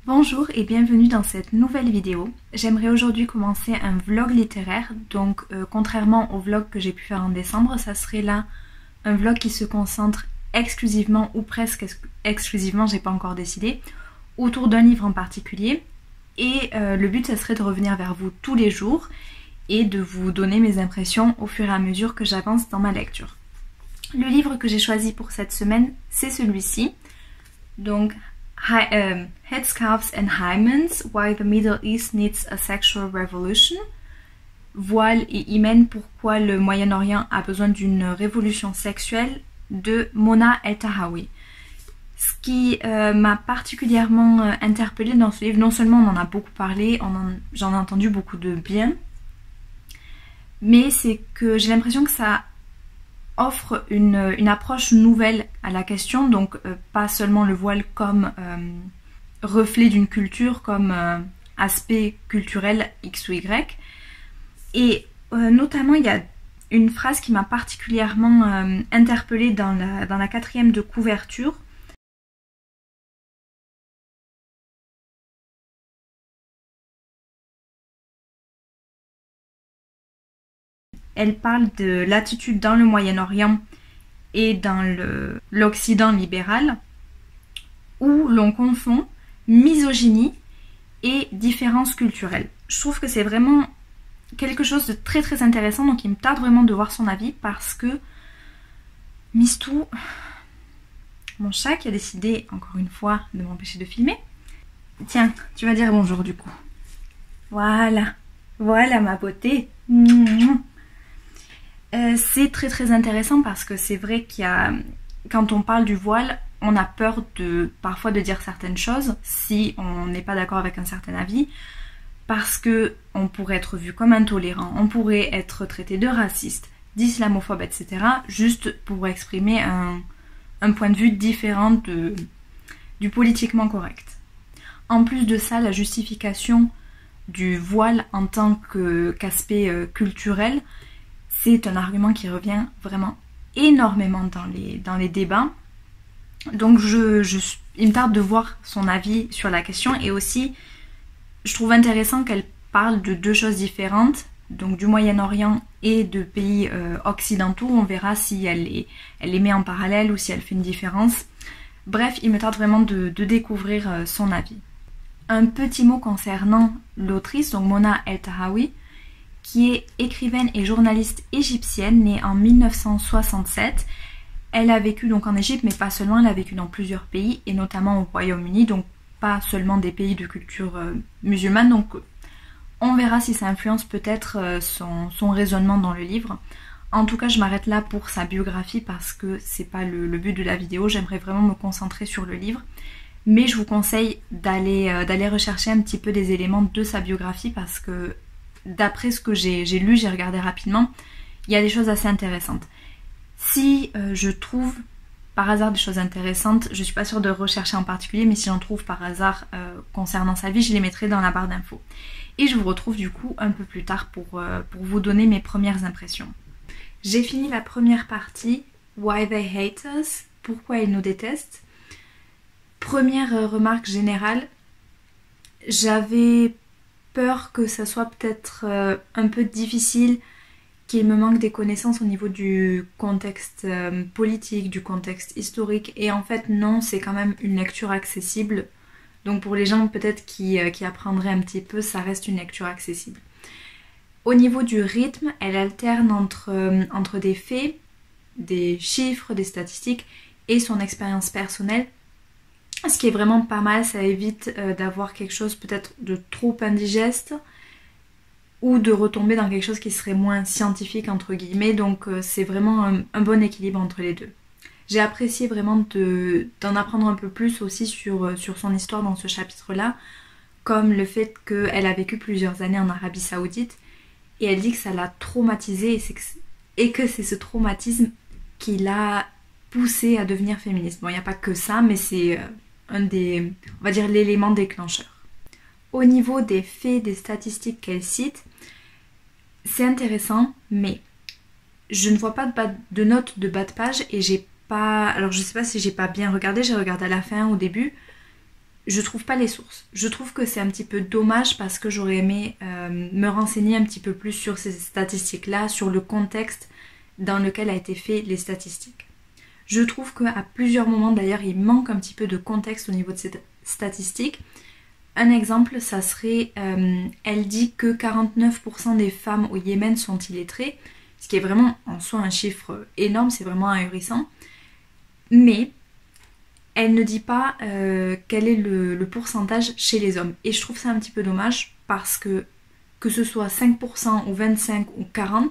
Bonjour et bienvenue dans cette nouvelle vidéo. J'aimerais aujourd'hui commencer un vlog littéraire, donc contrairement au vlog que j'ai pu faire en décembre, ça serait là un vlog qui se concentre exclusivement ou presque exclusivement, j'ai pas encore décidé, autour d'un livre en particulier. Et le but ça serait de revenir vers vous tous les jours et de vous donner mes impressions au fur et à mesure que j'avance dans ma lecture. Le livre que j'ai choisi pour cette semaine, c'est celui-ci. Donc Headscarves and Hymens, Why the Middle East Needs a Sexual Revolution. Voile et hymen, pourquoi le Moyen-Orient a besoin d'une révolution sexuelle, de Mona El-Tahawy. Ce qui m'a particulièrement interpellée dans ce livre, non seulement on en a beaucoup parlé, j'en ai entendu beaucoup de bien, mais c'est que j'ai l'impression que ça offre une approche nouvelle à la question, donc pas seulement le voile comme reflet d'une culture, comme aspect culturel X ou Y. Et notamment il y a une phrase qui m'a particulièrement interpellée dans la quatrième de couverture. Elle parle de l'attitude dans le Moyen-Orient et dans l'Occident libéral, où l'on confond misogynie et différence culturelle. Je trouve que c'est vraiment quelque chose de très très intéressant, donc il me tarde vraiment de voir son avis parce que Mistou, mon chat qui a décidé encore une fois de m'empêcher de filmer. Tiens, tu vas dire bonjour du coup. Voilà, voilà ma beauté. C'est très très intéressant parce que c'est vrai qu'il y a, quand on parle du voile, on a peur parfois de dire certaines choses si on n'est pas d'accord avec un certain avis, parce que on pourrait être vu comme intolérant, on pourrait être traité de raciste, d'islamophobe, etc. juste pour exprimer un point de vue différent du politiquement correct. En plus de ça, la justification du voile en tant qu'aspect culturel, c'est un argument qui revient vraiment énormément dans les débats. Donc il me tarde de voir son avis sur la question, et aussi je trouve intéressant qu'elle parle de deux choses différentes, donc du Moyen-Orient et de pays occidentaux. On verra si elle les met en parallèle ou si elle fait une différence. Bref, il me tarde vraiment de découvrir son avis. Un petit mot concernant l'autrice, donc Mona El-Tahawy, qui est écrivaine et journaliste égyptienne, née en 1967. Elle a vécu donc en Égypte, mais pas seulement, elle a vécu dans plusieurs pays, et notamment au Royaume-Uni, donc pas seulement des pays de culture musulmane. Donc on verra si ça influence peut-être son raisonnement dans le livre. En tout cas, je m'arrête là pour sa biographie parce que c'est pas le but de la vidéo, j'aimerais vraiment me concentrer sur le livre. Mais je vous conseille d'aller rechercher un petit peu des éléments de sa biographie parce que d'après ce que j'ai lu, j'ai regardé rapidement, il y a des choses assez intéressantes. Si je trouve par hasard des choses intéressantes, je suis pas sûre de rechercher en particulier, mais si j'en trouve par hasard concernant sa vie, je les mettrai dans la barre d'infos. Et je vous retrouve du coup un peu plus tard pour vous donner mes premières impressions. J'ai fini la première partie, Why They Hate Us, pourquoi ils nous détestent. Première remarque générale, j'avais peur que ça soit peut-être un peu difficile, qu'il me manque des connaissances au niveau du contexte politique, du contexte historique, et en fait non, c'est quand même une lecture accessible, donc pour les gens peut-être qui apprendraient un petit peu, ça reste une lecture accessible. Au niveau du rythme, elle alterne entre des faits, des chiffres, des statistiques et son expérience personnelle. Ce qui est vraiment pas mal, ça évite d'avoir quelque chose peut-être de trop indigeste ou de retomber dans quelque chose qui serait moins scientifique entre guillemets, donc c'est vraiment un bon équilibre entre les deux. J'ai apprécié vraiment d'en apprendre un peu plus aussi sur son histoire dans ce chapitre-là, comme le fait qu'elle a vécu plusieurs années en Arabie Saoudite et elle dit que ça l'a traumatisée et que c'est ce traumatisme qui l'a poussée à devenir féministe. Bon, il n'y a pas que ça, mais c'est on va dire l'élément déclencheur. Au niveau des faits, des statistiques qu'elle cite, c'est intéressant, mais je ne vois pas de notes de bas de page et j'ai pas... Alors je sais pas si j'ai pas bien regardé, j'ai regardé à la fin, au début, je trouve pas les sources. Je trouve que c'est un petit peu dommage parce que j'aurais aimé me renseigner un petit peu plus sur ces statistiques-là, sur le contexte dans lequel a été fait les statistiques. Je trouve qu'à plusieurs moments d'ailleurs il manque un petit peu de contexte au niveau de ces statistiques. Un exemple, ça serait, elle dit que 49% des femmes au Yémen sont illettrées, ce qui est vraiment en soi un chiffre énorme, c'est vraiment ahurissant. Mais elle ne dit pas quel est le pourcentage chez les hommes. Et je trouve ça un petit peu dommage parce que ce soit 5% ou 25% ou 40%,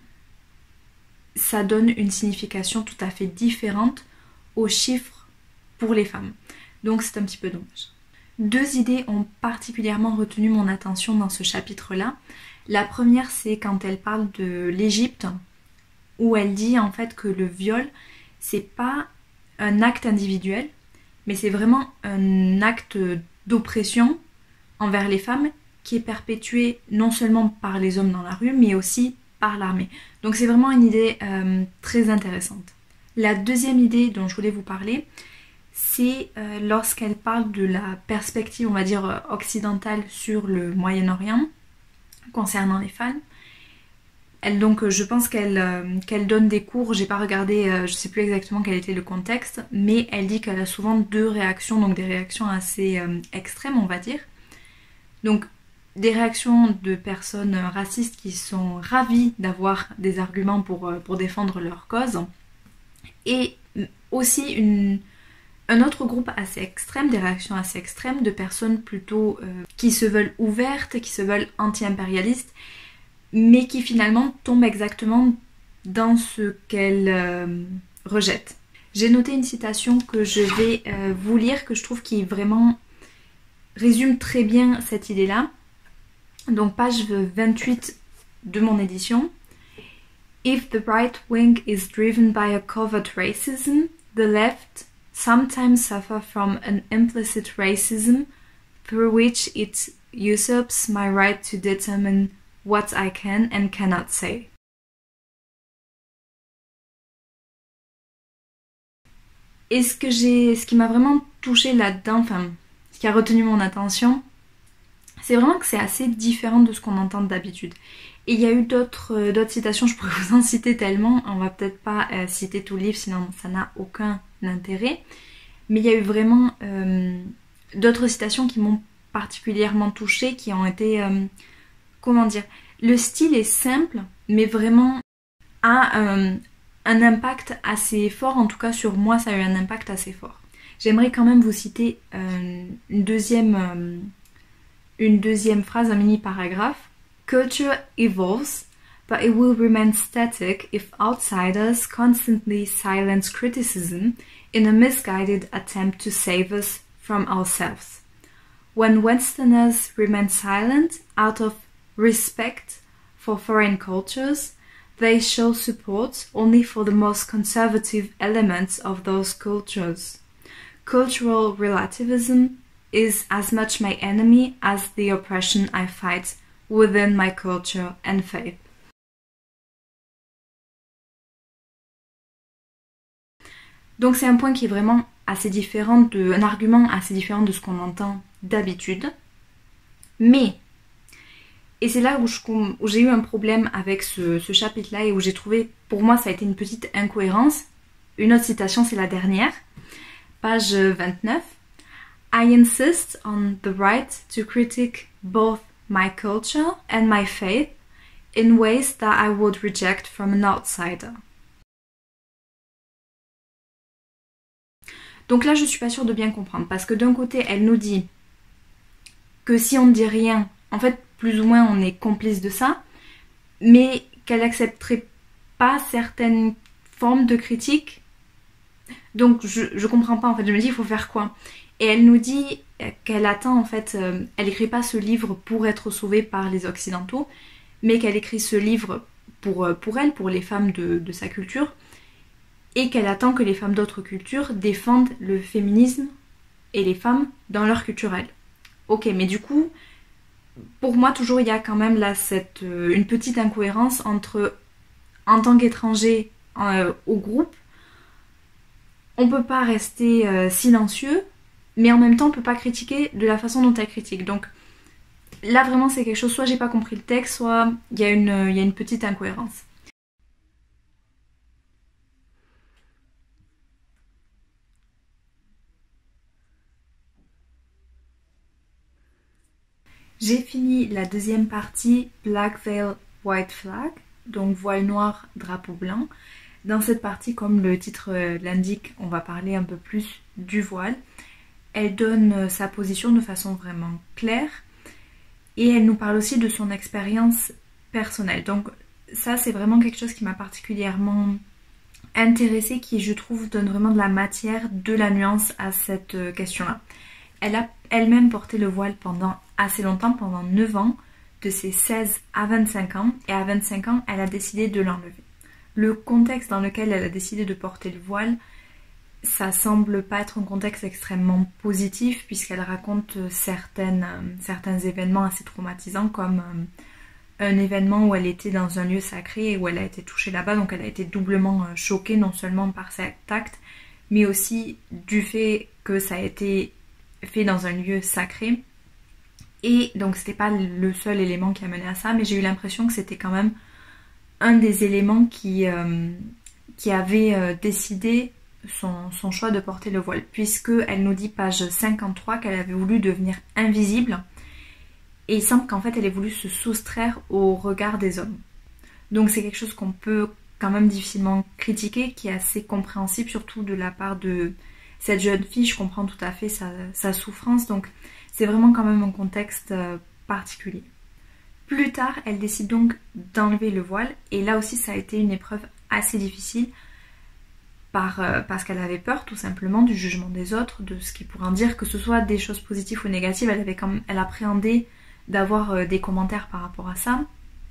ça donne une signification tout à fait différente aux chiffres pour les femmes. Donc c'est un petit peu dommage. Deux idées ont particulièrement retenu mon attention dans ce chapitre-là. La première, c'est quand elle parle de l'Égypte, où elle dit en fait que le viol, c'est pas un acte individuel, mais c'est vraiment un acte d'oppression envers les femmes qui est perpétué non seulement par les hommes dans la rue, mais aussi par l'armée. Donc c'est vraiment une idée très intéressante. La deuxième idée dont je voulais vous parler, c'est lorsqu'elle parle de la perspective, on va dire, occidentale sur le Moyen-Orient concernant les femmes. Donc je pense qu'elle donne des cours, j'ai pas regardé, je sais plus exactement quel était le contexte, mais elle dit qu'elle a souvent deux réactions, donc des réactions assez extrêmes on va dire. Donc des réactions de personnes racistes qui sont ravies d'avoir des arguments pour défendre leur cause, et aussi un autre groupe assez extrême, des réactions assez extrêmes de personnes plutôt qui se veulent ouvertes, qui se veulent anti-impérialistes, mais qui finalement tombent exactement dans ce qu'elles rejettent. J'ai noté une citation que je vais vous lire, que je trouve qui vraiment résume très bien cette idée-là. Donc page 28 de mon édition. If the right wing is driven by a covert racism, the left sometimes suffer from an implicit racism through which it usurps my right to determine what I can and cannot say. Et ce qui m'a vraiment touchée là-dedans, enfin, ce qui a retenu mon attention, c'est vraiment que c'est assez différent de ce qu'on entend d'habitude. Et il y a eu d'autres citations, je pourrais vous en citer tellement, on va peut-être pas citer tout le livre, sinon ça n'a aucun intérêt. Mais il y a eu vraiment d'autres citations qui m'ont particulièrement touchée, qui ont été... comment dire, le style est simple, mais vraiment a un impact assez fort, en tout cas sur moi ça a eu un impact assez fort. J'aimerais quand même vous citer une deuxième phrase, un mini paragraphe. Culture evolves, but it will remain static if outsiders constantly silence criticism in a misguided attempt to save us from ourselves. When Westerners remain silent out of respect for foreign cultures, they show support only for the most conservative elements of those cultures. Cultural relativism is as much my enemy as the oppression I fight within my culture and faith. Donc c'est un point qui est vraiment assez différent, un argument assez différent de ce qu'on entend d'habitude. Mais, et c'est là où j'ai eu un problème avec ce chapitre-là et où j'ai trouvé, pour moi ça a été une petite incohérence. Une autre citation, c'est la dernière, page 29. I insist on the right to critique both my culture and my faith in ways that I would reject from an outsider. Donc là, je suis pas sûre de bien comprendre, parce que d'un côté, elle nous dit que si on ne dit rien, en fait, plus ou moins, on est complice de ça, mais qu'elle accepterait pas certaines formes de critique. Donc je comprends pas, en fait, je me dis, il faut faire quoi? Et elle nous dit qu'elle attend, en fait, elle écrit pas ce livre pour être sauvée par les Occidentaux, mais qu'elle écrit ce livre pour elle, pour les femmes de sa culture, et qu'elle attend que les femmes d'autres cultures défendent le féminisme et les femmes dans leur culture elle. Ok, mais du coup, pour moi, toujours, il y a quand même là une petite incohérence entre, en tant qu'étranger au groupe, on peut pas rester silencieux, mais en même temps on peut pas critiquer de la façon dont elle critique. Donc là vraiment c'est quelque chose, soit j'ai pas compris le texte, soit il y a une petite incohérence. J'ai fini la deuxième partie Black Veil White Flag, donc voile noir, drapeau blanc. Dans cette partie, comme le titre l'indique, on va parler un peu plus du voile. Elle donne sa position de façon vraiment claire et elle nous parle aussi de son expérience personnelle. Donc ça c'est vraiment quelque chose qui m'a particulièrement intéressée, qui je trouve donne vraiment de la matière, de la nuance à cette question-là. Elle a elle-même porté le voile pendant assez longtemps, pendant 9 ans, de ses 16 à 25 ans, et à 25 ans, elle a décidé de l'enlever. Le contexte dans lequel elle a décidé de porter le voile, ça semble pas être un contexte extrêmement positif, puisqu'elle raconte certains événements assez traumatisants, comme un événement où elle était dans un lieu sacré et où elle a été touchée là-bas, donc elle a été doublement choquée, non seulement par cet acte, mais aussi du fait que ça a été fait dans un lieu sacré. Et donc c'était pas le seul élément qui a mené à ça, mais j'ai eu l'impression que c'était quand même un des éléments qui avait décidé son choix de porter le voile, puisque elle nous dit page 53 qu'elle avait voulu devenir invisible, et il semble qu'en fait elle ait voulu se soustraire au regard des hommes. Donc c'est quelque chose qu'on peut quand même difficilement critiquer, qui est assez compréhensible, surtout de la part de cette jeune fille. Je comprends tout à fait sa souffrance, donc c'est vraiment quand même un contexte particulier. Plus tard, elle décide donc d'enlever le voile, et là aussi ça a été une épreuve assez difficile, parce qu'elle avait peur tout simplement du jugement des autres, de ce qu'ils pourraient en dire, que ce soit des choses positives ou négatives. Elle appréhendait d'avoir des commentaires par rapport à ça,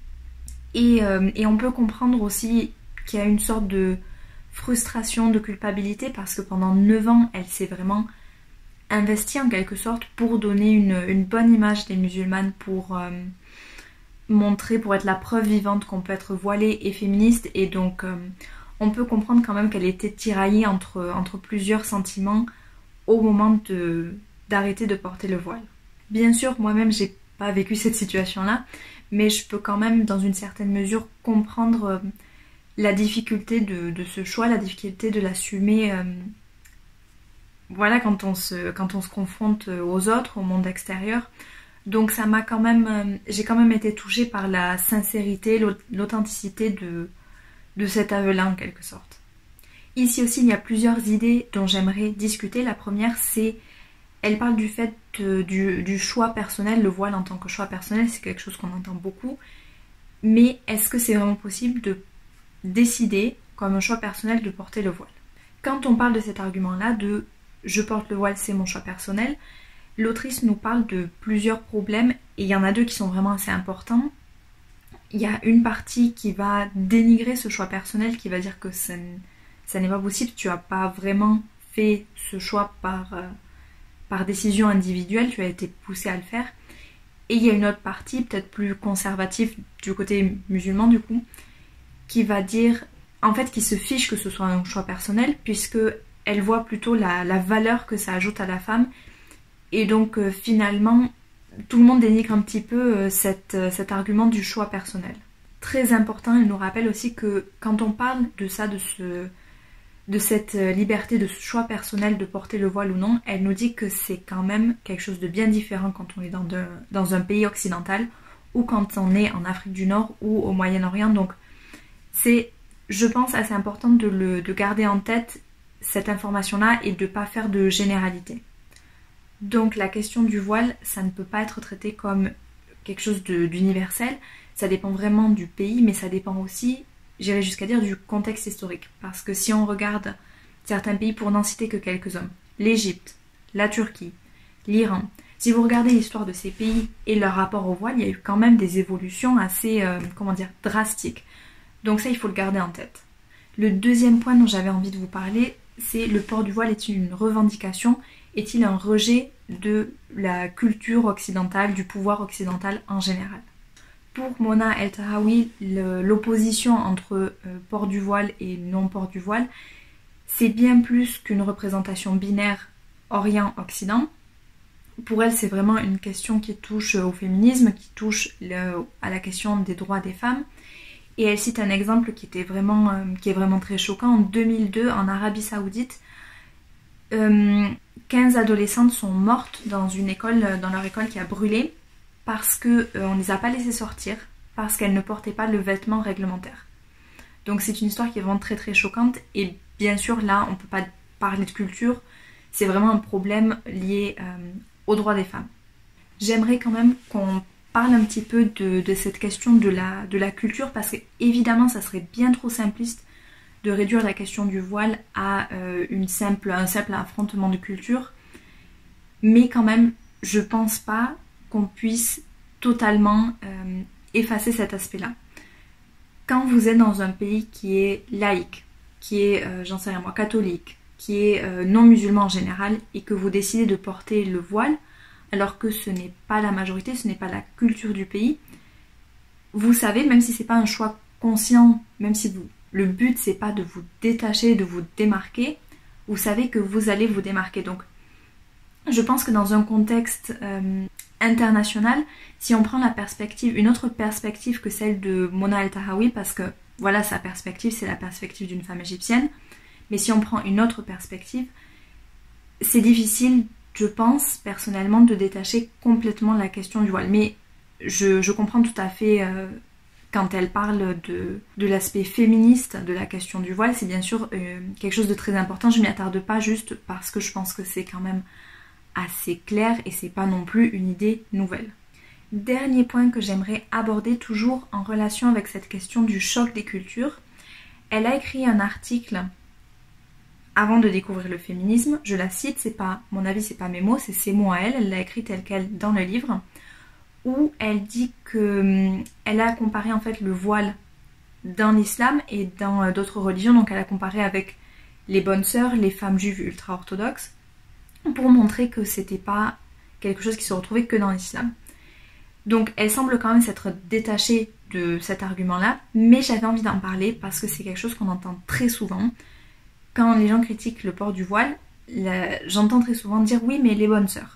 et on peut comprendre aussi qu'il y a une sorte de frustration, de culpabilité, parce que pendant 9 ans, elle s'est vraiment investie en quelque sorte pour donner une bonne image des musulmanes, pour être la preuve vivante qu'on peut être voilée et féministe, et donc on peut comprendre quand même qu'elle était tiraillée entre plusieurs sentiments au moment d'arrêter de porter le voile. Bien sûr, moi-même j'ai pas vécu cette situation-là, mais je peux quand même dans une certaine mesure comprendre la difficulté de ce choix, la difficulté de l'assumer, voilà, quand on se confronte aux autres, au monde extérieur. Donc ça m'a quand même, j'ai quand même été touchée par la sincérité, l'authenticité de cet aveu-là en quelque sorte. Ici aussi il y a plusieurs idées dont j'aimerais discuter. La première, c'est, elle parle du fait du choix personnel, le voile en tant que choix personnel, c'est quelque chose qu'on entend beaucoup, mais est-ce que c'est vraiment possible de décider comme un choix personnel de porter le voile? Quand on parle de cet argument-là, de je porte le voile, c'est mon choix personnel, l'autrice nous parle de plusieurs problèmes, et il y en a deux qui sont vraiment assez importants. Il y a une partie qui va dénigrer ce choix personnel, qui va dire que ça n'est pas possible, tu n'as pas vraiment fait ce choix par décision individuelle, tu as été poussé à le faire. Et il y a une autre partie, peut-être plus conservative du côté musulman du coup, qui va dire, en fait, qui se fiche que ce soit un choix personnel, puisque elle voit plutôt la valeur que ça ajoute à la femme, et donc finalement tout le monde dénigre un petit peu cet argument du choix personnel. Très important, elle nous rappelle aussi que quand on parle de ça, de cette liberté, de ce choix personnel de porter le voile ou non, elle nous dit que c'est quand même quelque chose de bien différent quand on est dans un pays occidental, ou quand on est en Afrique du Nord ou au Moyen-Orient. Donc c'est, je pense, assez important de garder en tête cette information-là et de ne pas faire de généralité. Donc la question du voile, ça ne peut pas être traité comme quelque chose d'universel, ça dépend vraiment du pays, mais ça dépend aussi, j'irais jusqu'à dire, du contexte historique. Parce que si on regarde certains pays, pour n'en citer que quelques-uns, l'Égypte, la Turquie, l'Iran, si vous regardez l'histoire de ces pays et leur rapport au voile, il y a eu quand même des évolutions assez, drastiques. Donc ça, il faut le garder en tête. Le deuxième point dont j'avais envie de vous parler, c'est le port du voile est-il une revendication ? Est-il un rejet de la culture occidentale, du pouvoir occidental en général? Pour Mona El-Tahawy, l'opposition entre port du voile et non-port du voile, c'est bien plus qu'une représentation binaire Orient-Occident. Pour elle, c'est vraiment une question qui touche au féminisme, qui touche à la question des droits des femmes. Et elle cite un exemple qui est vraiment très choquant. En 2002, en Arabie Saoudite, 15 adolescentes sont mortes dans leur école qui a brûlé parce qu'on ne les a pas laissées sortir, parce qu'elles ne portaient pas le vêtement réglementaire. Donc c'est une histoire qui est vraiment très très choquante. Et bien sûr, là, on ne peut pas parler de culture. C'est vraiment un problème lié aux droits des femmes. J'aimerais quand même qu'on parle un petit peu de cette question de la culture, parce que évidemment ça serait bien trop simpliste de réduire la question du voile à un simple affrontement de culture, mais quand même je pense pas qu'on puisse totalement effacer cet aspect-là. Quand vous êtes dans un pays qui est laïque, qui est, j'en sais rien moi, catholique, qui est non musulman en général, et que vous décidez de porter le voile, alors que ce n'est pas la majorité, ce n'est pas la culture du pays, vous savez, même si c'est pas un choix conscient, même si le but c'est pas de vous détacher, de vous démarquer, vous savez que vous allez vous démarquer. Donc je pense que dans un contexte international, si on prend une autre perspective que celle de Mona El-Tahawi, parce que voilà, sa perspective c'est la perspective d'une femme égyptienne, mais si on prend une autre perspective, c'est difficile, je pense, personnellement, de détacher complètement la question du voile. Mais je comprends tout à fait quand elle parle de l'aspect féministe de la question du voile. C'est bien sûr quelque chose de très important. Je m'y attarde pas juste parce que je pense que c'est quand même assez clair et c'est pas non plus une idée nouvelle. Dernier point que j'aimerais aborder, toujours en relation avec cette question du choc des cultures. Elle a écrit un article avant de découvrir le féminisme, je la cite, c'est pas mon avis, c'est pas mes mots, c'est ses mots à elle, elle l'a écrit tel quel dans le livre, où elle dit que elle a comparé en fait le voile dans l'islam et dans d'autres religions, donc elle a comparé avec les bonnes sœurs, les femmes juives ultra-orthodoxes, pour montrer que c'était pas quelque chose qui se retrouvait que dans l'islam. Donc elle semble quand même s'être détachée de cet argument-là, mais j'avais envie d'en parler parce que c'est quelque chose qu'on entend très souvent. Quand les gens critiquent le port du voile, j'entends très souvent dire oui mais les bonnes sœurs.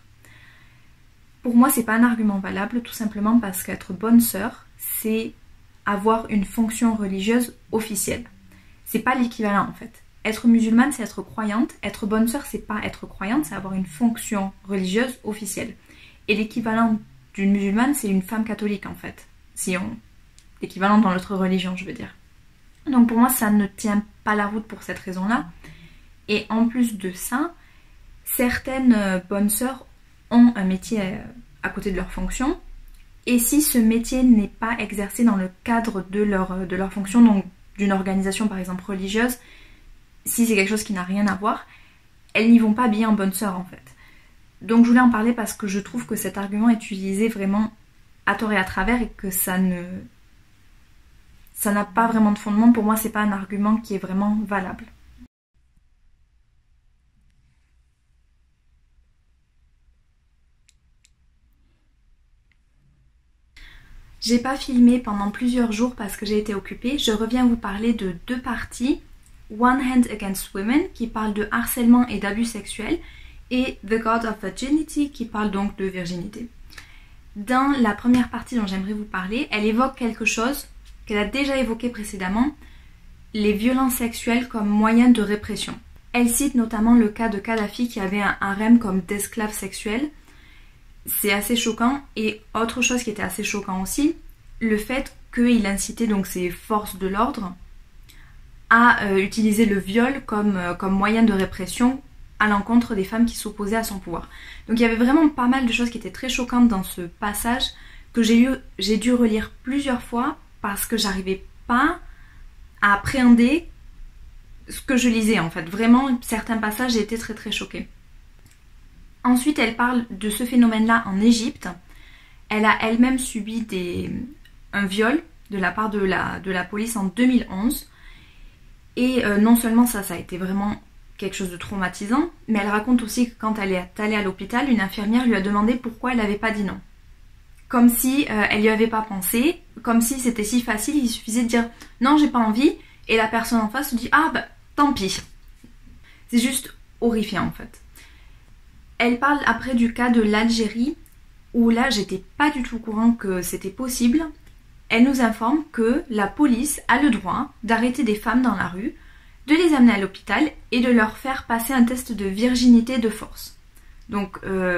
Pour moi c'est pas un argument valable, tout simplement parce qu'être bonne sœur c'est avoir une fonction religieuse officielle. C'est pas l'équivalent en fait. Être musulmane c'est être croyante, être bonne sœur c'est pas être croyante, c'est avoir une fonction religieuse officielle. Et l'équivalent d'une musulmane c'est une femme catholique en fait. L'équivalent dans notre religion je veux dire. Donc pour moi ça ne tient pas la route pour cette raison-là. Et en plus de ça, certaines bonnes sœurs ont un métier à côté de leur fonction. Et si ce métier n'est pas exercé dans le cadre de leur fonction, donc d'une organisation par exemple religieuse, si c'est quelque chose qui n'a rien à voir, elles n'y vont pas bien en bonne sœur en fait. Donc je voulais en parler parce que je trouve que cet argument est utilisé vraiment à tort et à travers et que ça n'a pas vraiment de fondement. Pour moi, c'est pas un argument qui est vraiment valable. J'ai pas filmé pendant plusieurs jours parce que j'ai été occupée. Je reviens vous parler de deux parties. One Hand Against Women, qui parle de harcèlement et d'abus sexuels, et The God of Virginity, qui parle donc de virginité. Dans la première partie dont j'aimerais vous parler, elle évoque quelque chose qu'elle a déjà évoqué précédemment, les violences sexuelles comme moyen de répression. Elle cite notamment le cas de Kadhafi qui avait un harem comme d'esclaves sexuels. C'est assez choquant, et autre chose qui était assez choquant aussi, le fait qu'il incitait donc ses forces de l'ordre à utiliser le viol comme moyen de répression à l'encontre des femmes qui s'opposaient à son pouvoir. Donc il y avait vraiment pas mal de choses qui étaient très choquantes dans ce passage que j'ai dû relire plusieurs fois parce que j'arrivais pas à appréhender ce que je lisais en fait. Vraiment, certains passages, j'ai été très très choquée. Ensuite, elle parle de ce phénomène-là en Égypte. Elle a elle-même subi un viol de la part de la police en 2011. Et non seulement ça a été vraiment quelque chose de traumatisant, mais elle raconte aussi que quand elle est allée à l'hôpital, une infirmière lui a demandé pourquoi elle n'avait pas dit non. Comme si elle n'y avait pas pensé, comme si c'était si facile, il suffisait de dire non, j'ai pas envie, et la personne en face se dit ah bah tant pis. C'est juste horrifiant en fait. Elle parle après du cas de l'Algérie, où là j'étais pas du tout au courant que c'était possible. Elle nous informe que la police a le droit d'arrêter des femmes dans la rue, de les amener à l'hôpital et de leur faire passer un test de virginité de force. Donc,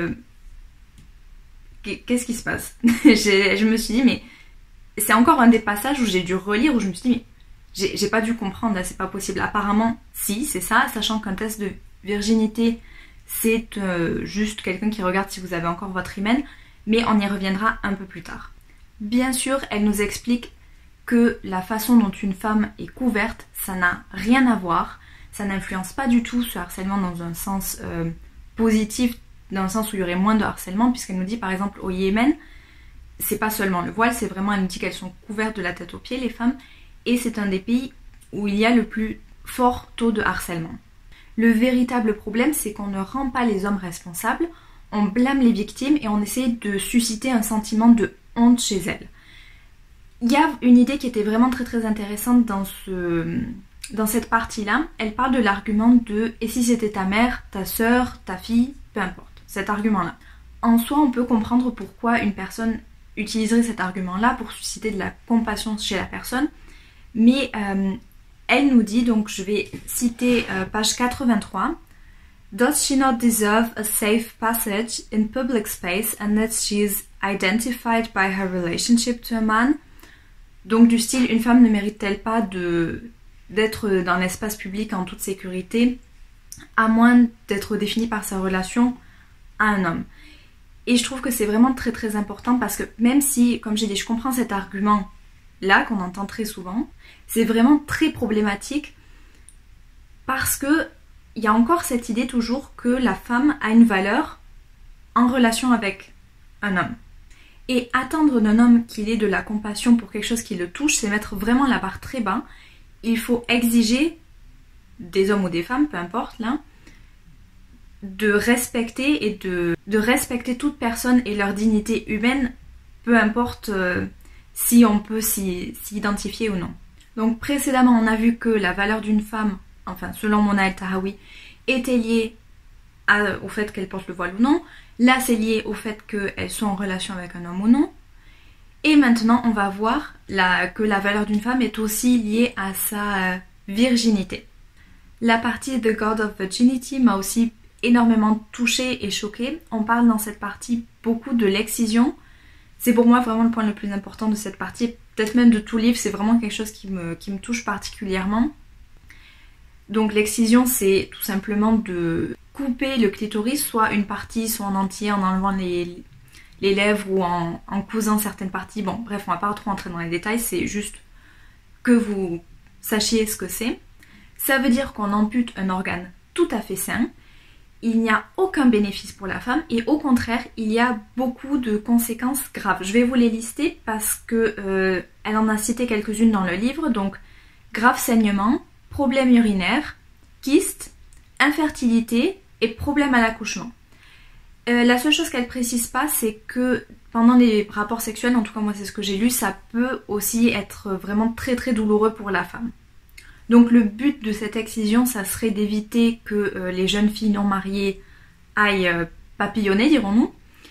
qu'est-ce qui se passe? Je me suis dit, mais c'est encore un des passages où j'ai dû relire, où je me suis dit, mais j'ai pas dû comprendre, là, c'est pas possible. Apparemment, si, c'est ça, sachant qu'un test de virginité, c'est juste quelqu'un qui regarde si vous avez encore votre hymen, mais on y reviendra un peu plus tard. Bien sûr, elle nous explique que la façon dont une femme est couverte, ça n'a rien à voir, ça n'influence pas du tout ce harcèlement dans un sens positif, dans le sens où il y aurait moins de harcèlement, puisqu'elle nous dit par exemple au Yémen, c'est pas seulement le voile, c'est vraiment, elle nous dit qu'elles sont couvertes de la tête aux pieds, les femmes, et c'est un des pays où il y a le plus fort taux de harcèlement. Le véritable problème, c'est qu'on ne rend pas les hommes responsables, on blâme les victimes et on essaie de susciter un sentiment de honte chez elles. Il y a une idée qui était vraiment très très intéressante dans cette partie-là. Elle parle de l'argument de « et si c'était ta mère, ta sœur, ta fille, peu importe », cet argument-là. En soi, on peut comprendre pourquoi une personne utiliserait cet argument-là pour susciter de la compassion chez la personne, mais elle nous dit, donc je vais citer page 83, Does she not deserve a safe passage in public space unless she is identified by her relationship to a man? Donc du style, une femme ne mérite-t-elle pas d'être dans l'espace public en toute sécurité, à moins d'être définie par sa relation à un homme? Et je trouve que c'est vraiment très très important parce que même si, comme j'ai dit, je comprends cet argument-là qu'on entend très souvent, c'est vraiment très problématique parce que il y a encore cette idée toujours que la femme a une valeur en relation avec un homme. Et attendre d'un homme qu'il ait de la compassion pour quelque chose qui le touche, c'est mettre vraiment la barre très bas. Il faut exiger des hommes ou des femmes, peu importe là, de respecter et de respecter toute personne et leur dignité humaine, peu importe si on peut s'y identifier ou non. Donc précédemment, on a vu que la valeur d'une femme, enfin selon Mona El-Tahawi, était liée au fait qu'elle porte le voile ou non. Là, c'est lié au fait qu'elles sont en relation avec un homme ou non. Et maintenant, on va voir que la valeur d'une femme est aussi liée à sa virginité. La partie The God of Virginity m'a aussi énormément touchée et choquée. On parle dans cette partie beaucoup de l'excision. C'est pour moi vraiment le point le plus important de cette partie, peut-être même de tout livre, c'est vraiment quelque chose qui me touche particulièrement. Donc l'excision, c'est tout simplement de couper le clitoris, soit une partie, soit en entier, en enlevant les lèvres ou en cousant certaines parties. Bon, bref, on va pas trop entrer dans les détails, c'est juste que vous sachiez ce que c'est. Ça veut dire qu'on ampute un organe tout à fait sain. Il n'y a aucun bénéfice pour la femme et au contraire, il y a beaucoup de conséquences graves. Je vais vous les lister parce que elle en a cité quelques-unes dans le livre. Donc, grave saignement, problèmes urinaires, kystes, infertilité et problèmes à l'accouchement. La seule chose qu'elle précise pas, c'est que pendant les rapports sexuels, en tout cas moi c'est ce que j'ai lu, ça peut aussi être vraiment très très douloureux pour la femme. Donc le but de cette excision, ça serait d'éviter que les jeunes filles non mariées aillent papillonner, dirons-nous,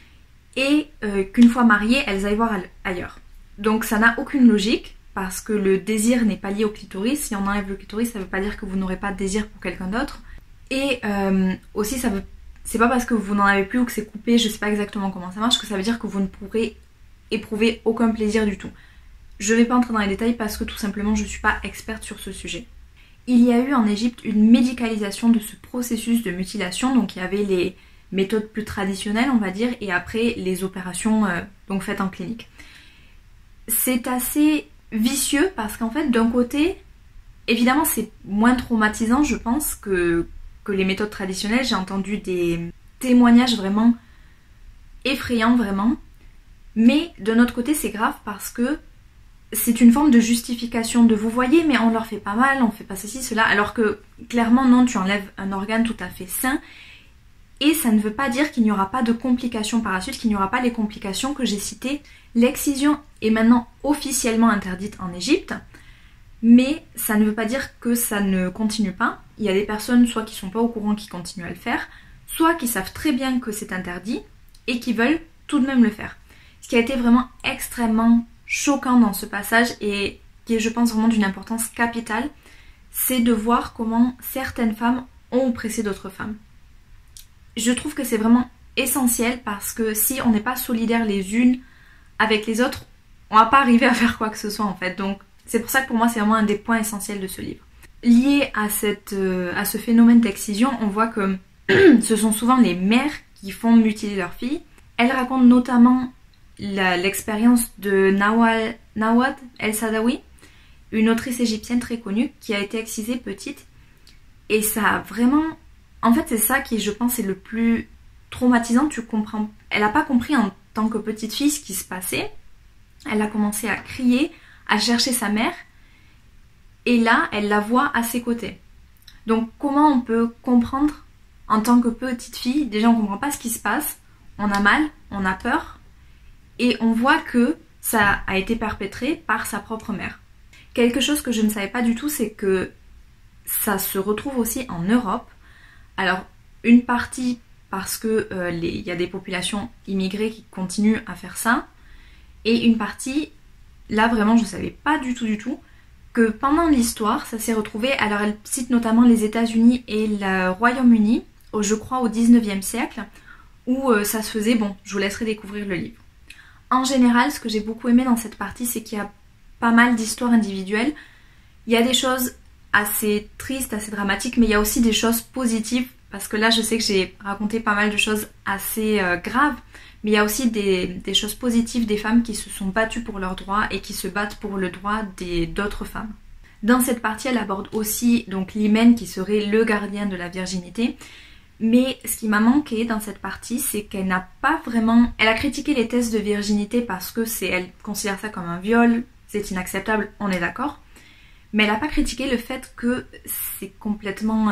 et qu'une fois mariées, elles aillent voir ailleurs. Donc ça n'a aucune logique, parce que le désir n'est pas lié au clitoris. Si on enlève le clitoris, ça ne veut pas dire que vous n'aurez pas de désir pour quelqu'un d'autre. Et aussi, c'est pas parce que vous n'en avez plus ou que c'est coupé, je sais pas exactement comment ça marche, que ça veut dire que vous ne pourrez éprouver aucun plaisir du tout. Je vais pas entrer dans les détails parce que tout simplement je suis pas experte sur ce sujet. Il y a eu en Égypte une médicalisation de ce processus de mutilation, donc il y avait les méthodes plus traditionnelles on va dire, et après les opérations donc faites en clinique. C'est assez vicieux parce qu'en fait d'un côté, évidemment c'est moins traumatisant je pense que les méthodes traditionnelles. J'ai entendu des témoignages vraiment effrayants vraiment, mais d'un autre côté c'est grave parce que c'est une forme de justification de vous voyez mais on leur fait pas mal, on fait pas ceci, cela, alors que clairement non, tu enlèves un organe tout à fait sain et ça ne veut pas dire qu'il n'y aura pas de complications par la suite, qu'il n'y aura pas les complications que j'ai citées. L'excision est maintenant officiellement interdite en Égypte, mais ça ne veut pas dire que ça ne continue pas. Il y a des personnes soit qui sont pas au courant qui continuent à le faire, soit qui savent très bien que c'est interdit et qui veulent tout de même le faire. Ce qui a été vraiment extrêmement choquant dans ce passage et qui est, je pense, vraiment d'une importance capitale, c'est de voir comment certaines femmes ont oppressé d'autres femmes. Je trouve que c'est vraiment essentiel parce que si on n'est pas solidaires les unes avec les autres, on va pas arriver à faire quoi que ce soit en fait. Donc c'est pour ça que pour moi c'est vraiment un des points essentiels de ce livre. Lié à ce phénomène d'excision, on voit que ce sont souvent les mères qui font mutiler leurs filles. Elle raconte notamment l'expérience de Nawad El-Sadawi, une autrice égyptienne très connue qui a été excisée petite. Et ça a vraiment... En fait, c'est ça qui, je pense, est le plus traumatisant. Tu comprends... Elle n'a pas compris en tant que petite fille ce qui se passait. Elle a commencé à crier, à chercher sa mère. Et là, elle la voit à ses côtés. Donc, comment on peut comprendre en tant que petite fille? Déjà, on ne comprend pas ce qui se passe. On a mal, on a peur. Et on voit que ça a été perpétré par sa propre mère. Quelque chose que je ne savais pas du tout, c'est que ça se retrouve aussi en Europe. Alors, une partie parce que y a des populations immigrées qui continuent à faire ça. Et une partie, là vraiment je ne savais pas du tout, que pendant l'histoire, ça s'est retrouvé. Alors elle cite notamment les États-Unis et le Royaume-Uni, je crois au 19e siècle, où ça se faisait. Bon, je vous laisserai découvrir le livre. En général, ce que j'ai beaucoup aimé dans cette partie, c'est qu'il y a pas mal d'histoires individuelles. Il y a des choses assez tristes, assez dramatiques, mais il y a aussi des choses positives, parce que là je sais que j'ai raconté pas mal de choses assez graves, mais il y a aussi des choses positives, des femmes qui se sont battues pour leurs droits et qui se battent pour le droit d'autres femmes. Dans cette partie, elle aborde aussi donc l'hymen qui serait le gardien de la virginité. Mais ce qui m'a manqué dans cette partie, c'est qu'elle n'a pas vraiment... Elle a critiqué les tests de virginité parce que elle considère ça comme un viol, c'est inacceptable, on est d'accord. Mais elle n'a pas critiqué le fait que c'est complètement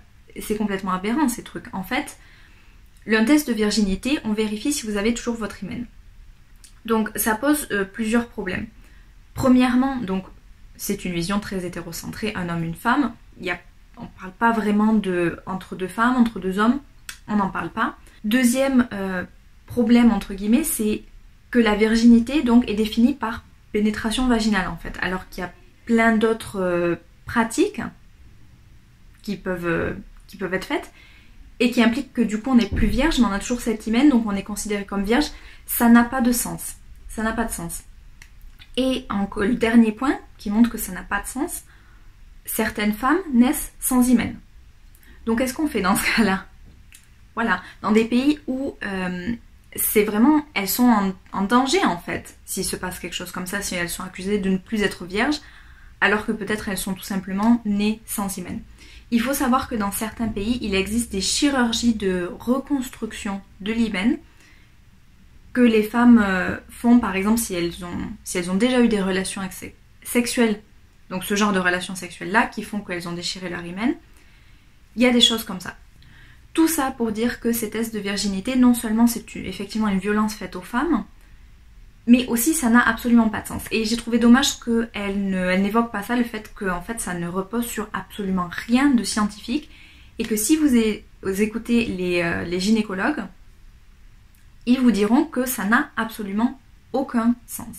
aberrant ces trucs. En fait, le test de virginité, on vérifie si vous avez toujours votre hymen. Donc ça pose plusieurs problèmes. Premièrement, donc c'est une vision très hétérocentrée, un homme, une femme. On ne parle pas vraiment entre deux femmes, entre deux hommes, on n'en parle pas. Deuxième problème, entre guillemets, c'est que la virginité donc, est définie par pénétration vaginale en fait, alors qu'il y a plein d'autres pratiques qui peuvent être faites et qui impliquent que du coup on n'est plus vierge, mais on a toujours cette hymen, donc on est considéré comme vierge. Ça n'a pas de sens. Ça n'a pas de sens. Et le dernier point qui montre que ça n'a pas de sens, certaines femmes naissent sans hymen. Donc qu'est-ce qu'on fait dans ce cas-là? Voilà, dans des pays où c'est vraiment, elles sont en danger en fait, s'il se passe quelque chose comme ça, si elles sont accusées de ne plus être vierges, alors que peut-être elles sont tout simplement nées sans hymen. Il faut savoir que dans certains pays, il existe des chirurgies de reconstruction de l'hymen que les femmes font, par exemple si elles ont déjà eu des relations sexuelles, donc ce genre de relations sexuelles-là, qui font qu'elles ont déchiré leur hymen. Il y a des choses comme ça. Tout ça pour dire que ces tests de virginité, non seulement c'est effectivement une violence faite aux femmes, mais aussi ça n'a absolument pas de sens. Et j'ai trouvé dommage qu'elle n'évoque pas ça, le fait que en fait, ça ne repose sur absolument rien de scientifique, et que si vous écoutez les gynécologues, ils vous diront que ça n'a absolument aucun sens.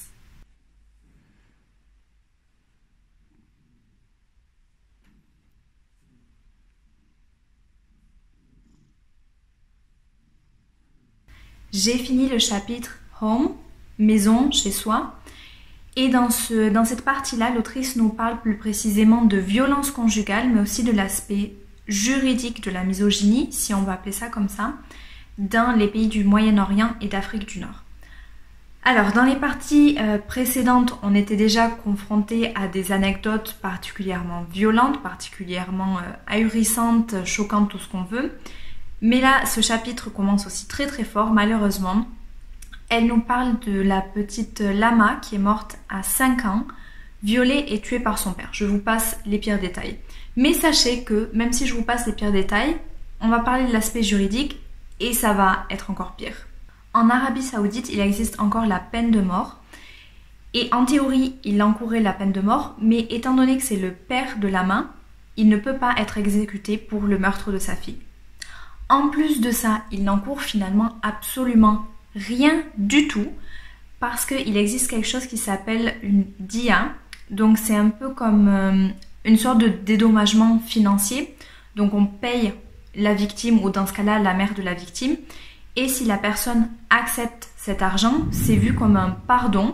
J'ai fini le chapitre Home, maison, chez soi. Et dans cette partie-là, l'autrice nous parle plus précisément de violence conjugale, mais aussi de l'aspect juridique de la misogynie, si on veut appeler ça comme ça, dans les pays du Moyen-Orient et d'Afrique du Nord. Alors, dans les parties précédentes, on était déjà confronté à des anecdotes particulièrement violentes, particulièrement ahurissantes, choquantes, tout ce qu'on veut. Mais là, ce chapitre commence aussi très très fort, malheureusement. Elle nous parle de la petite Lama qui est morte à 5 ans, violée et tuée par son père. Je vous passe les pires détails. Mais sachez que, même si je vous passe les pires détails, on va parler de l'aspect juridique et ça va être encore pire. En Arabie Saoudite, il existe encore la peine de mort. Et en théorie, il encourait la peine de mort, mais étant donné que c'est le père de Lama, il ne peut pas être exécuté pour le meurtre de sa fille. En plus de ça, il n'encourt finalement absolument rien du tout parce qu'il existe quelque chose qui s'appelle une DIA. Donc c'est un peu comme une sorte de dédommagement financier. Donc on paye la victime ou dans ce cas-là la mère de la victime. Et si la personne accepte cet argent, c'est vu comme un pardon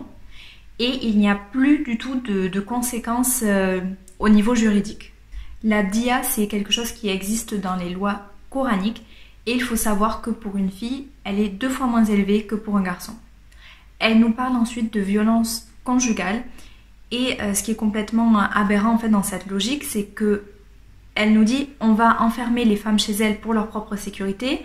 et il n'y a plus du tout de conséquences au niveau juridique. La DIA, c'est quelque chose qui existe dans les lois coraniques et il faut savoir que pour une fille, elle est 2 fois moins élevée que pour un garçon. Elle nous parle ensuite de violence conjugale et ce qui est complètement aberrant en fait dans cette logique, c'est que elle nous dit on va enfermer les femmes chez elles pour leur propre sécurité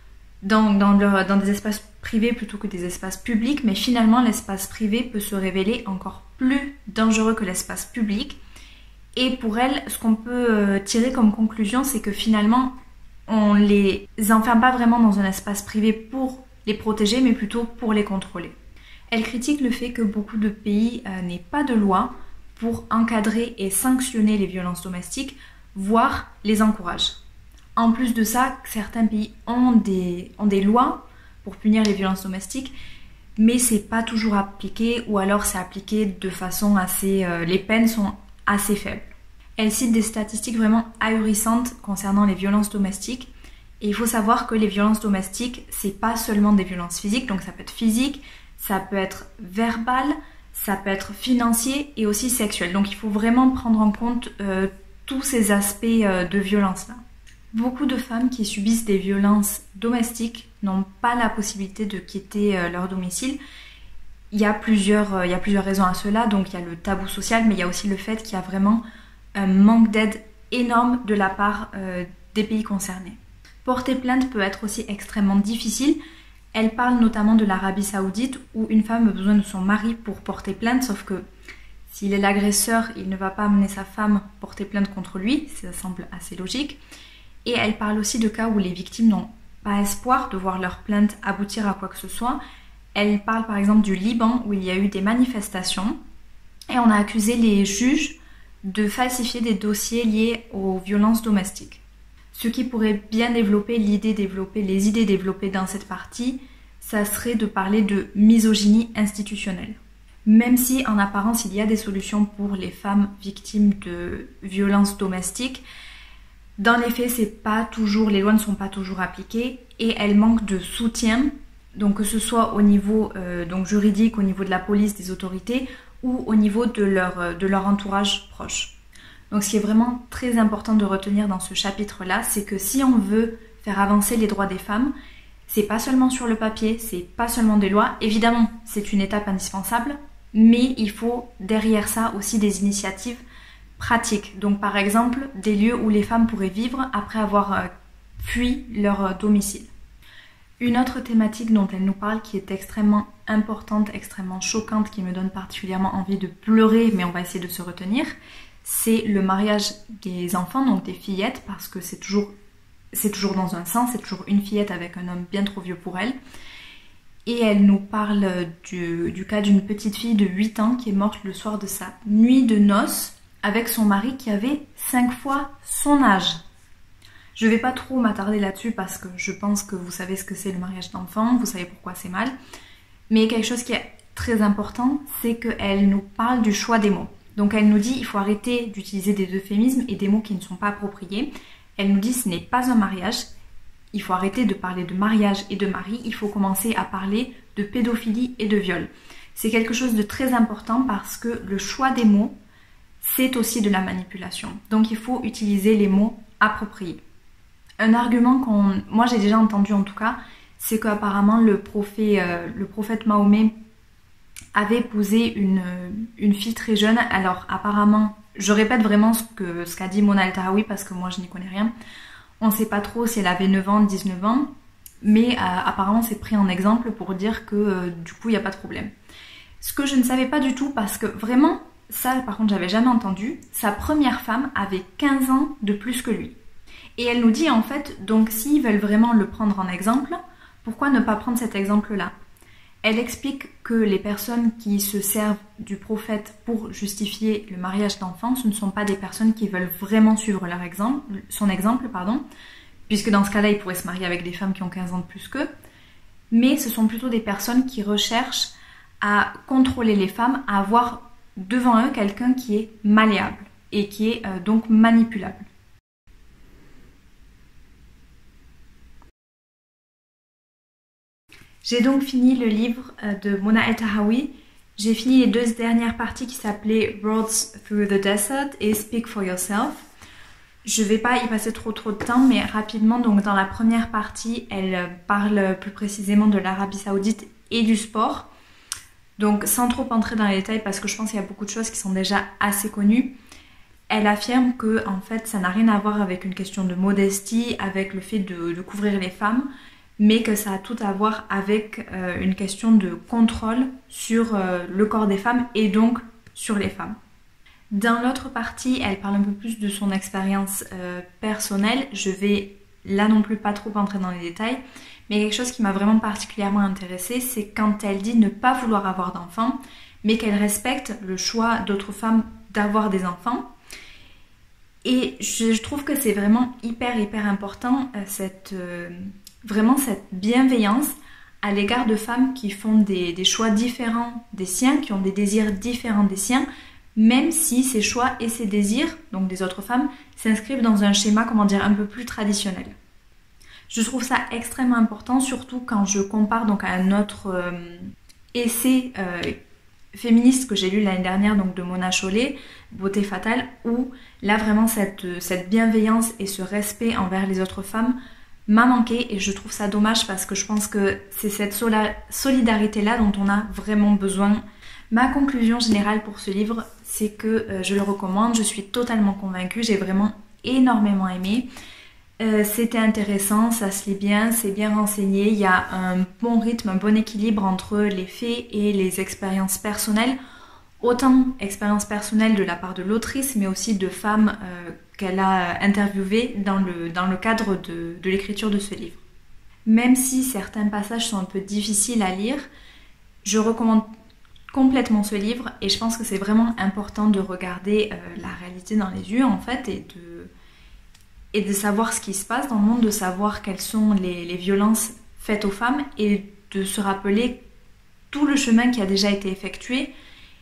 dans des espaces privés plutôt que des espaces publics, mais finalement l'espace privé peut se révéler encore plus dangereux que l'espace public. Et pour elle, ce qu'on peut tirer comme conclusion, c'est que finalement on les enferme pas vraiment dans un espace privé pour les protéger, mais plutôt pour les contrôler. Elle critique le fait que beaucoup de pays n'aient pas de loi pour encadrer et sanctionner les violences domestiques, voire les encouragent. En plus de ça, certains pays ont des lois pour punir les violences domestiques, mais c'est pas toujours appliqué ou alors c'est appliqué de façon assez... les peines sont assez faibles. Elle cite des statistiques vraiment ahurissantes concernant les violences domestiques. Et il faut savoir que les violences domestiques, c'est pas seulement des violences physiques, donc ça peut être physique, ça peut être verbal, ça peut être financier et aussi sexuel. Donc il faut vraiment prendre en compte tous ces aspects de violence-là. Beaucoup de femmes qui subissent des violences domestiques n'ont pas la possibilité de quitter leur domicile. Il y a plusieurs raisons à cela. Donc il y a le tabou social, mais il y a aussi le fait qu'il y a vraiment un manque d'aide énorme de la part des pays concernés. Porter plainte peut être aussi extrêmement difficile. Elle parle notamment de l'Arabie Saoudite où une femme a besoin de son mari pour porter plainte, sauf que s'il est l'agresseur, il ne va pas amener sa femme porter plainte contre lui, ça semble assez logique. Et elle parle aussi de cas où les victimes n'ont pas espoir de voir leur plainte aboutir à quoi que ce soit. Elle parle par exemple du Liban où il y a eu des manifestations et on a accusé les juges de falsifier des dossiers liés aux violences domestiques. Ce qui pourrait bien développer les idées développées dans cette partie, ça serait de parler de misogynie institutionnelle. Même si en apparence il y a des solutions pour les femmes victimes de violences domestiques, dans les faits, les lois ne sont pas toujours appliquées et elles manquent de soutien, donc que ce soit au niveau juridique, au niveau de la police, des autorités ou au niveau de leur entourage proche. Donc ce qui est vraiment très important de retenir dans ce chapitre-là, c'est que si on veut faire avancer les droits des femmes, c'est pas seulement sur le papier, c'est pas seulement des lois. Évidemment, c'est une étape indispensable, mais il faut derrière ça aussi des initiatives pratiques. Donc par exemple, des lieux où les femmes pourraient vivre après avoir fui leur domicile. Une autre thématique dont elle nous parle qui est extrêmement importante, extrêmement choquante, qui me donne particulièrement envie de pleurer, mais on va essayer de se retenir, c'est le mariage des enfants, donc des fillettes, parce que c'est toujours dans un sens, c'est toujours une fillette avec un homme bien trop vieux pour elle. Et elle nous parle du cas d'une petite fille de 8 ans qui est morte le soir de sa nuit de noces avec son mari qui avait 5 fois son âge. Je ne vais pas trop m'attarder là-dessus parce que je pense que vous savez ce que c'est le mariage d'enfants, vous savez pourquoi c'est mal. Mais quelque chose qui est très important, c'est qu'elle nous parle du choix des mots. Donc elle nous dit il faut arrêter d'utiliser des euphémismes et des mots qui ne sont pas appropriés. Elle nous dit ce n'est pas un mariage, il faut arrêter de parler de mariage et de mari, il faut commencer à parler de pédophilie et de viol. C'est quelque chose de très important parce que le choix des mots, c'est aussi de la manipulation. Donc il faut utiliser les mots appropriés. Un argument moi j'ai déjà entendu en tout cas, c'est qu'apparemment le prophète Mahomet avait épousé une fille très jeune. Alors apparemment, je répète vraiment ce qu'a dit Mona El-Tahawi parce que moi je n'y connais rien. On ne sait pas trop si elle avait 9 ans, 19 ans, mais apparemment c'est pris en exemple pour dire que du coup il n'y a pas de problème. Ce que je ne savais pas du tout parce que vraiment, ça par contre j'avais jamais entendu, sa première femme avait 15 ans de plus que lui. Et elle nous dit en fait, donc s'ils veulent vraiment le prendre en exemple, pourquoi ne pas prendre cet exemple-là? Elle explique que les personnes qui se servent du prophète pour justifier le mariage d'enfants, ce ne sont pas des personnes qui veulent vraiment suivre son exemple, puisque dans ce cas-là, ils pourraient se marier avec des femmes qui ont 15 ans de plus qu'eux. Mais ce sont plutôt des personnes qui recherchent à contrôler les femmes, à avoir devant eux quelqu'un qui est malléable et qui est donc manipulable. J'ai donc fini le livre de Mona Eltahawy. J'ai fini les 2 dernières parties qui s'appelaient Roads Through the Desert et Speak for Yourself. Je ne vais pas y passer trop de temps, mais rapidement, donc dans la première partie, elle parle plus précisément de l'Arabie Saoudite et du sport. Donc sans trop entrer dans les détails parce que je pense qu'il y a beaucoup de choses qui sont déjà assez connues. Elle affirme que en fait ça n'a rien à voir avec une question de modestie, avec le fait de couvrir les femmes, mais que ça a tout à voir avec une question de contrôle sur le corps des femmes et donc sur les femmes. Dans l'autre partie, elle parle un peu plus de son expérience personnelle. Je vais là non plus pas trop entrer dans les détails, mais quelque chose qui m'a vraiment particulièrement intéressée, c'est quand elle dit ne pas vouloir avoir d'enfants, mais qu'elle respecte le choix d'autres femmes d'avoir des enfants. Et je trouve que c'est vraiment hyper important vraiment cette bienveillance à l'égard de femmes qui font des choix différents des siens, qui ont des désirs différents des siens, même si ces choix et ces désirs, donc des autres femmes, s'inscrivent dans un schéma, comment dire, un peu plus traditionnel. Je trouve ça extrêmement important, surtout quand je compare donc à un autre essai féministe que j'ai lu l'année dernière, donc de Mona Chollet, Beauté fatale, où là vraiment cette bienveillance et ce respect envers les autres femmes m'a manqué, et je trouve ça dommage parce que je pense que c'est cette solidarité-là dont on a vraiment besoin. Ma conclusion générale pour ce livre, c'est que je le recommande, je suis totalement convaincue, j'ai vraiment énormément aimé. C'était intéressant, ça se lit bien, c'est bien renseigné, il y a un bon rythme, un bon équilibre entre les faits et les expériences personnelles. Autant expériences personnelles de la part de l'autrice, mais aussi de femmes qu'elle a interviewées dans le cadre de l'écriture de ce livre. Même si certains passages sont un peu difficiles à lire, je recommande complètement ce livre, et je pense que c'est vraiment important de regarder la réalité dans les yeux en fait, et de savoir ce qui se passe dans le monde, de savoir quelles sont les violences faites aux femmes, et de se rappeler tout le chemin qui a déjà été effectué,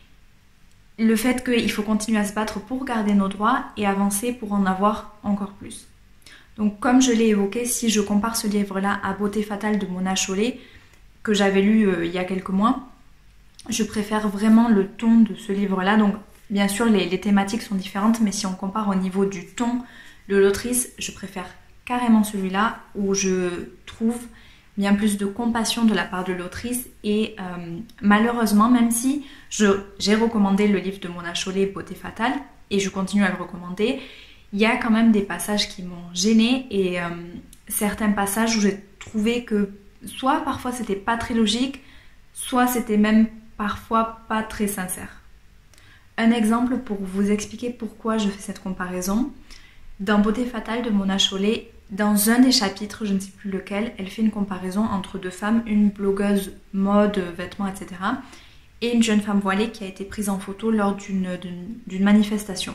le fait qu'il faut continuer à se battre pour garder nos droits et avancer pour en avoir encore plus. Donc comme je l'ai évoqué, si je compare ce livre-là à Beauté fatale de Mona Chollet, que j'avais lu il y a quelques mois, je préfère vraiment le ton de ce livre-là. Donc bien sûr les thématiques sont différentes, mais si on compare au niveau du ton de l'autrice, je préfère carrément celui-là, où je trouve bien plus de compassion de la part de l'autrice, et malheureusement, même si j'ai recommandé le livre de Mona Chollet, Beauté fatale, et je continue à le recommander, il y a quand même des passages qui m'ont gênée, et certains passages où j'ai trouvé que soit parfois c'était pas très logique, soit c'était même parfois pas très sincère. Un exemple pour vous expliquer pourquoi je fais cette comparaison. Dans Beauté fatale de Mona Chollet, dans un des chapitres, je ne sais plus lequel, elle fait une comparaison entre 2 femmes, une blogueuse mode, vêtements, etc. et une jeune femme voilée qui a été prise en photo lors d'une manifestation.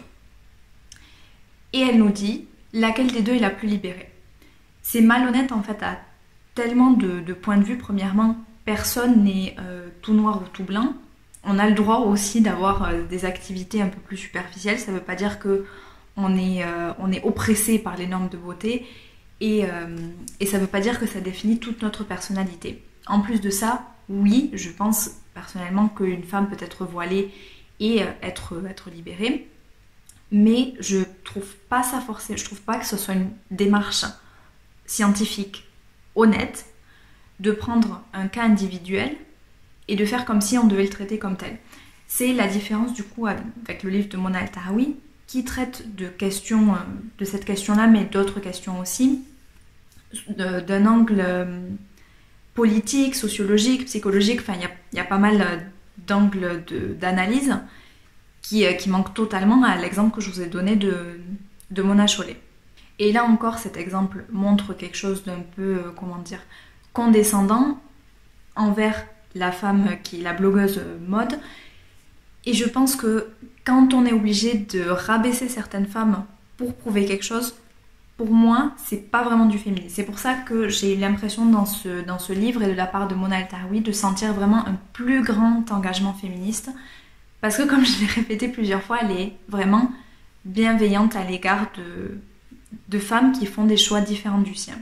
Et elle nous dit laquelle des 2 est la plus libérée. C'est malhonnête en fait à tellement de points de vue. Premièrement, personne n'est tout noir ou tout blanc. On a le droit aussi d'avoir des activités un peu plus superficielles. Ça ne veut pas dire que on est oppressé par les normes de beauté, et ça ne veut pas dire que ça définit toute notre personnalité. En plus de ça, oui, je pense personnellement qu'une femme peut être voilée et être libérée, mais je trouve pas ça forcé, je trouve pas que ce soit une démarche scientifique honnête de prendre un cas individuel et de faire comme si on devait le traiter comme tel. C'est la différence du coup avec le livre de Mona Eltahawy, qui traite de cette question-là, mais d'autres questions aussi, d'un angle politique, sociologique, psychologique. Enfin, il y a pas mal d'angles d'analyse qui manquent totalement à l'exemple que je vous ai donné de Mona Chollet. Et là encore, cet exemple montre quelque chose d'un peu, condescendant envers la femme qui est la blogueuse mode. Et je pense que quand on est obligé de rabaisser certaines femmes pour prouver quelque chose, pour moi, c'est pas vraiment du féminisme. C'est pour ça que j'ai eu l'impression dans ce livre et de la part de Mona El-Taroui de sentir vraiment un plus grand engagement féministe. Parce que comme je l'ai répété plusieurs fois, elle est vraiment bienveillante à l'égard de femmes qui font des choix différents du sien.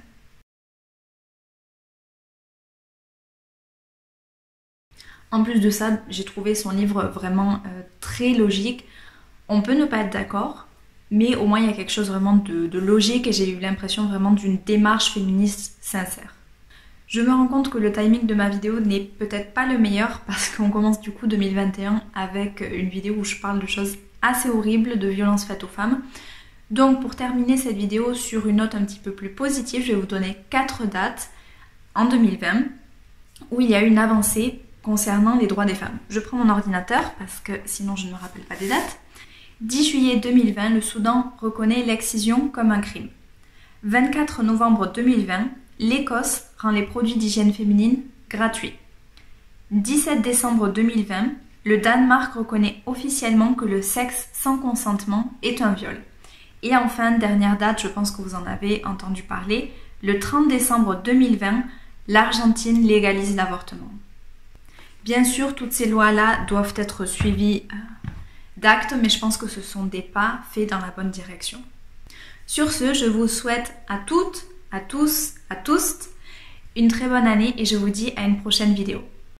En plus de ça, j'ai trouvé son livre vraiment très logique. On peut ne pas être d'accord, mais au moins il y a quelque chose vraiment de logique et j'ai eu l'impression vraiment d'une démarche féministe sincère. Je me rends compte que le timing de ma vidéo n'est peut-être pas le meilleur parce qu'on commence du coup 2021 avec une vidéo où je parle de choses assez horribles, de violences faites aux femmes. Donc pour terminer cette vidéo sur une note un petit peu plus positive, je vais vous donner 4 dates en 2020 où il y a eu une avancée concernant les droits des femmes. Je prends mon ordinateur parce que sinon je ne me rappelle pas des dates. 10 juillet 2020, le Soudan reconnaît l'excision comme un crime. 24 novembre 2020, l'Écosse rend les produits d'hygiène féminine gratuits. 17 décembre 2020, le Danemark reconnaît officiellement que le sexe sans consentement est un viol. Et enfin, dernière date, je pense que vous en avez entendu parler, le 30 décembre 2020, l'Argentine légalise l'avortement. Bien sûr, toutes ces lois-là doivent être suivies d'actes, mais je pense que ce sont des pas faits dans la bonne direction. Sur ce, je vous souhaite à toutes, à tous, à tous une très bonne année et je vous dis à une prochaine vidéo.